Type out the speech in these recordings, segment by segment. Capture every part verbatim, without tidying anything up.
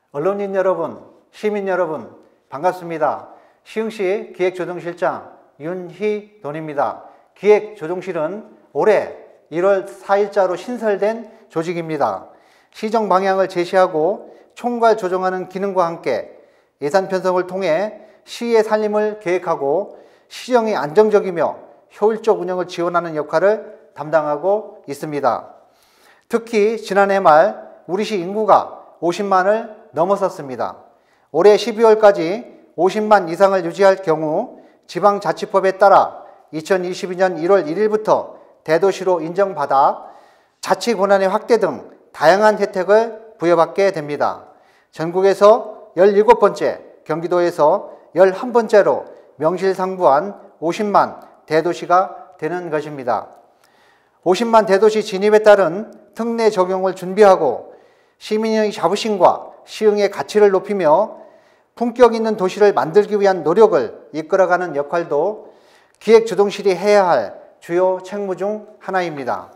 언론인 여러분, 시민 여러분, 반갑습니다. 시흥시 기획조정실장 윤희돈입니다. 기획조정실은 올해 일월 사일자로 신설된 조직입니다. 시정 방향을 제시하고 총괄 조정하는 기능과 함께 예산 편성을 통해 시의 살림을 계획하고 시정이 안정적이며 효율적 운영을 지원하는 역할을 담당하고 있습니다. 특히 지난해 말 우리 시 인구가 오십만을 넘어섰습니다. 올해 십이월까지 오십만 이상을 유지할 경우 지방자치법에 따라 이천이십이년 일월 일일부터 대도시로 인정받아 자치 권한의 확대 등 다양한 혜택을 부여받게 됩니다. 전국에서 열일곱 번째, 경기도에서 열한 번째로 명실상부한 오십만 대도시가 되는 것입니다. 오십만 대도시 진입에 따른 특례 적용을 준비하고 시민의 자부심과 시흥의 가치를 높이며 품격 있는 도시를 만들기 위한 노력을 이끌어가는 역할도 기획조정실이 해야 할 주요 책무 중 하나입니다.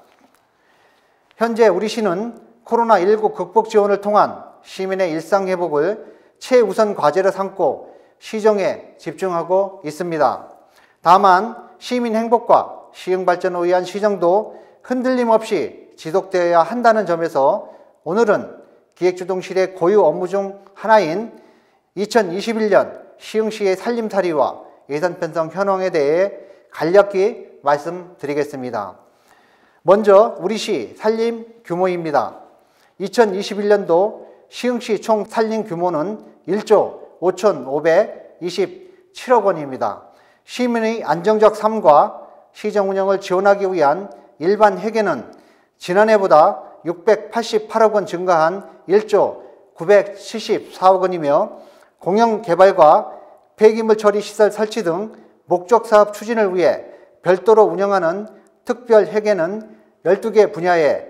현재 우리 시는 코로나 일구 극복 지원을 통한 시민의 일상 회복을 최우선 과제로 삼고 시정에 집중하고 있습니다. 다만 시민 행복과 시흥 발전을 위한 시정도 흔들림 없이 지속되어야 한다는 점에서 오늘은 기획조정실의 고유 업무 중 하나인 이천이십일년 시흥시의 살림살이와 예산 편성 현황에 대해 간략히 말씀드리겠습니다. 먼저 우리 시 살림 규모입니다. 이천이십일년도 시흥시 총 살림 규모는 일조 오천오백이십칠억 원입니다. 시민의 안정적 삶과 시정 운영을 지원하기 위한 일반 회계는 지난해보다 육백팔십팔억 원 증가한 일조 구백칠십사억 원이며 공영개발과 폐기물 처리 시설 설치 등 목적사업 추진을 위해 별도로 운영하는 특별회계는 열두 개 분야에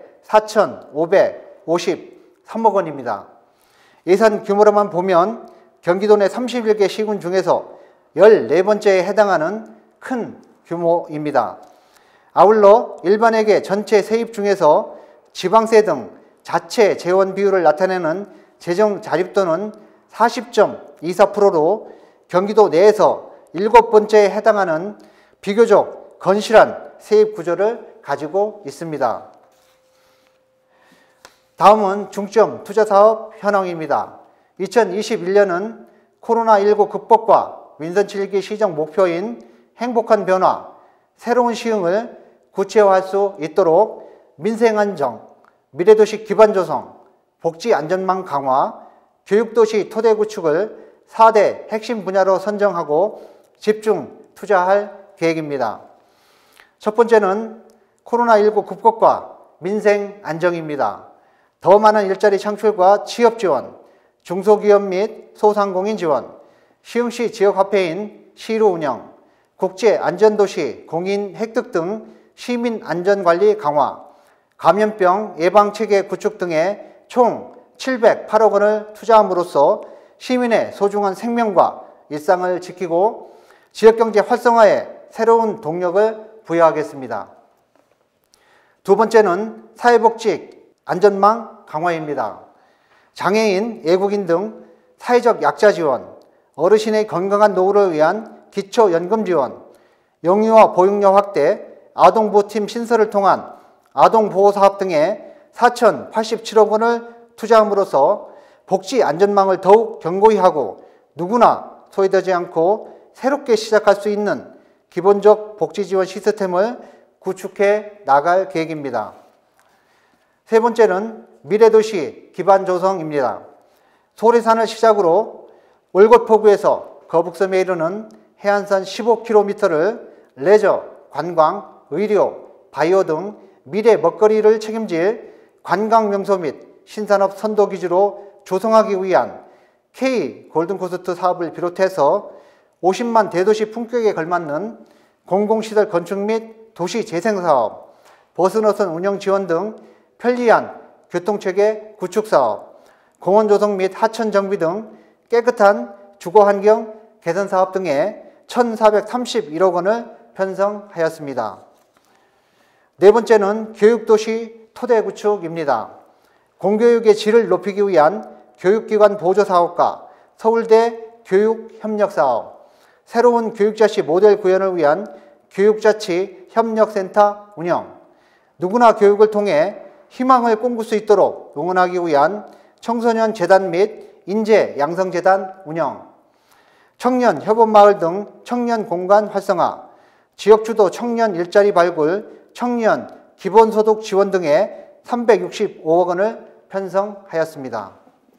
사천오백오십삼억 원입니다. 예산 규모로만 보면 경기도 내 삼십일 개 시군 중에서 열네 번째에 해당하는 큰 규모입니다. 아울러 일반회계 전체 세입 중에서 지방세 등 자체 재원 비율을 나타내는 재정 자립도는 사십 점 이사 퍼센트로 경기도 내에서 일곱 번째에 해당하는 비교적 건실한 세입 구조를 가지고 있습니다. 다음은 중점 투자사업 현황입니다. 이천이십일년은 코로나 일구 극복과 윈선 칠 기 시정 목표인 행복한 변화, 새로운 시흥을 구체화할 수 있도록 민생안정, 미래도시 기반 조성, 복지안전망 강화, 교육도시 토대 구축을 사 대 핵심 분야로 선정하고 집중 투자할 계획입니다. 첫 번째는 코로나 일구 극복과 민생 안정입니다. 더 많은 일자리 창출과 취업 지원, 중소기업 및 소상공인 지원, 시흥시 지역화폐인 시루 운영, 국제안전도시 공인 획득 등 시민안전관리 강화, 감염병 예방체계 구축 등에 총 칠백팔억 원을 투자함으로써 시민의 소중한 생명과 일상을 지키고 지역경제 활성화에 새로운 동력을 부여하겠습니다. 두 번째는 사회복지 안전망 강화입니다. 장애인, 외국인 등 사회적 약자 지원, 어르신의 건강한 노후를 위한 기초연금 지원, 영유아 보육료 확대, 아동보호팀 신설을 통한 아동보호사업 등에 사천팔십칠억 원을 투자함으로써 복지 안전망을 더욱 견고히 하고 누구나 소외되지 않고 새롭게 시작할 수 있는 기본적 복지 지원 시스템을 구축해 나갈 계획입니다. 세 번째는 미래도시 기반 조성입니다. 소래산을 시작으로 올곳포구에서 거북섬에 이르는 해안선 십오 킬로미터를 레저, 관광, 의료, 바이오 등 미래 먹거리를 책임질 관광명소 및 신산업 선도기지로 조성하기 위한 K 골든코스트 사업을 비롯해서 오십만 대도시 품격에 걸맞는 공공시설 건축 및 도시재생사업, 버스노선 운영 지원 등 편리한 교통체계 구축사업, 공원 조성 및 하천 정비 등 깨끗한 주거환경 개선사업 등에 천사백삼십일억 원을 편성하였습니다. 네 번째는 교육도시 토대 구축입니다. 공교육의 질을 높이기 위한 교육기관 보조사업과 서울대 교육협력사업, 새로운 교육자치 모델 구현을 위한 교육자치 협력센터 운영, 누구나 교육을 통해 희망을 꿈꿀 수 있도록 응원하기 위한 청소년 재단 및 인재 양성재단 운영, 청년 협업마을 등 청년 공간 활성화, 지역주도 청년 일자리 발굴, 청년 기본소득 지원 등에 삼백육십오억 원을 편성하였습니다.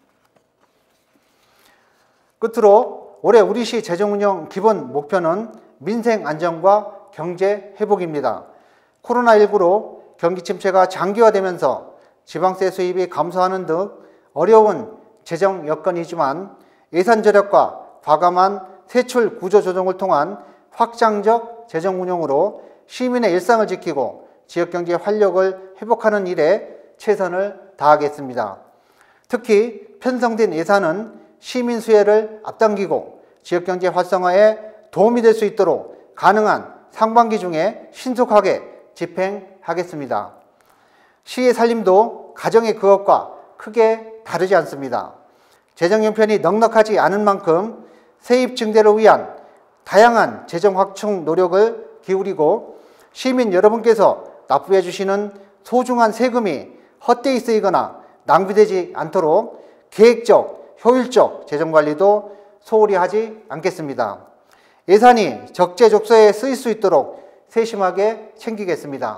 끝으로 올해 우리시 재정운영 기본 목표는 민생 안정과 경제 회복입니다. 코로나십구로 경기 침체가 장기화되면서 지방세 수입이 감소하는 등 어려운 재정 여건이지만 예산 절약과 과감한 세출 구조 조정을 통한 확장적 재정 운용으로 시민의 일상을 지키고 지역경제 활력을 회복하는 일에 최선을 다하겠습니다. 특히 편성된 예산은 시민 수혜를 앞당기고 지역경제 활성화에 도움이 될 수 있도록 가능한 상반기 중에 신속하게 집행하겠습니다. 시의 살림도 가정의 그것과 크게 다르지 않습니다. 재정 형편이 넉넉하지 않은 만큼 세입 증대를 위한 다양한 재정 확충 노력을 기울이고 시민 여러분께서 납부해 주시는 소중한 세금이 헛되이 쓰이거나 낭비되지 않도록 계획적, 효율적 재정관리도 소홀히 하지 않겠습니다. 예산이 적재적소에 쓰일 수 있도록 세심하게 챙기겠습니다.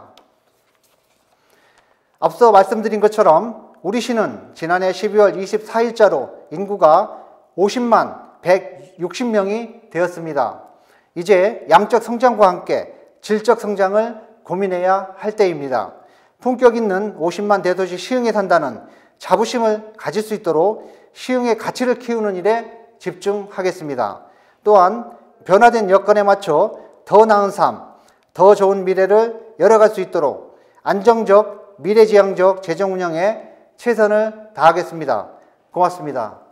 앞서 말씀드린 것처럼 우리 시는 지난해 십이월 이십사일자로 인구가 오십만 백육십 명이 되었습니다. 이제 양적 성장과 함께 질적 성장을 고민해야 할 때입니다. 품격 있는 오십만 대도시 시흥에 산다는 자부심을 가질 수 있도록 시흥의 가치를 키우는 일에 집중하겠습니다. 또한 변화된 여건에 맞춰 더 나은 삶, 더 좋은 미래를 열어갈 수 있도록 안정적, 미래지향적 재정 운영에 최선을 다하겠습니다. 고맙습니다.